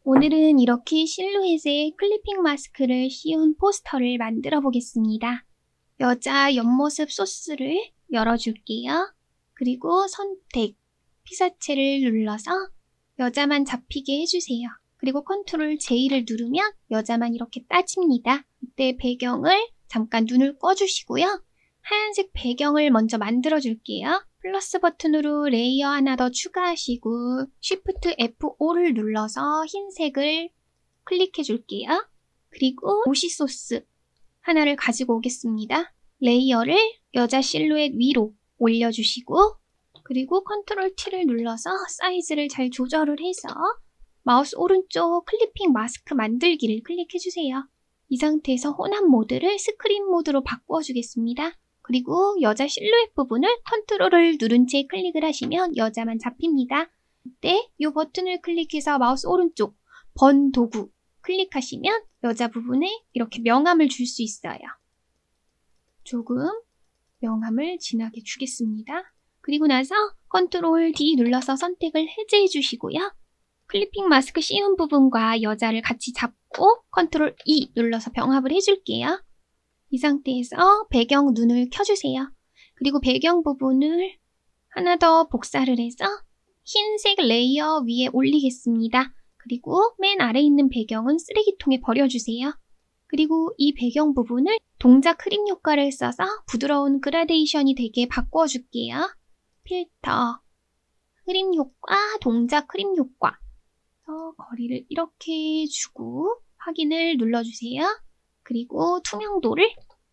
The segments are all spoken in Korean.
오늘은 이렇게 실루엣에 클리핑 마스크를 씌운 포스터를 만들어 보겠습니다. 여자 옆모습 소스를 열어줄게요. 그리고 선택, 피사체를 눌러서 여자만 잡히게 해주세요. 그리고 컨트롤 J를 누르면 여자만 이렇게 따집니다. 이때 배경을 잠깐 눈을 꺼주시고요. 하얀색 배경을 먼저 만들어 줄게요. 플러스 버튼으로 레이어 하나 더 추가하시고 Shift F5를 눌러서 흰색을 클릭해 줄게요. 그리고 도시 소스 하나를 가지고 오겠습니다. 레이어를 여자 실루엣 위로 올려주시고 그리고 컨트롤 T를 눌러서 사이즈를 잘 조절을 해서 마우스 오른쪽 클리핑 마스크 만들기를 클릭해 주세요. 이 상태에서 혼합 모드를 스크린 모드로 바꾸어 주겠습니다. 그리고 여자 실루엣 부분을 컨트롤을 누른 채 클릭을 하시면 여자만 잡힙니다. 이때 이 버튼을 클릭해서 마우스 오른쪽 번 도구 클릭하시면 여자 부분에 이렇게 명암을 줄 수 있어요. 조금 명암을 진하게 주겠습니다. 그리고 나서 컨트롤 D 눌러서 선택을 해제해 주시고요. 클리핑 마스크 씌운 부분과 여자를 같이 잡고 컨트롤 E 눌러서 병합을 해줄게요. 이 상태에서 배경 눈을 켜주세요. 그리고 배경 부분을 하나 더 복사를 해서 흰색 레이어 위에 올리겠습니다. 그리고 맨 아래에 있는 배경은 쓰레기통에 버려주세요. 그리고 이 배경 부분을 동작 흐림 효과를 써서 부드러운 그라데이션이 되게 바꿔줄게요. 필터, 흐림 효과, 동작 흐림 효과. 거리를 이렇게 주고 확인을 눌러주세요. 그리고 투명도를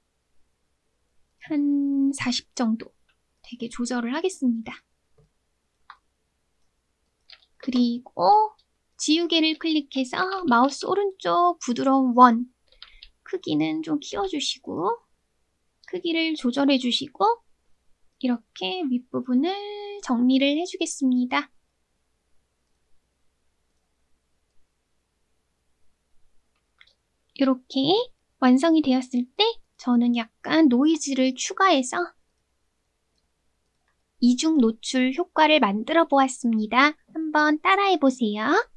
한 40 정도 되게 조절을 하겠습니다. 그리고 지우개를 클릭해서 마우스 오른쪽 부드러운 원 크기는 좀 키워주시고 크기를 조절해 주시고 이렇게 윗부분을 정리를 해주겠습니다. 이렇게 완성이 되었을 때 저는 약간 노이즈를 추가해서 이중 노출 효과를 만들어 보았습니다. 한번 따라해 보세요.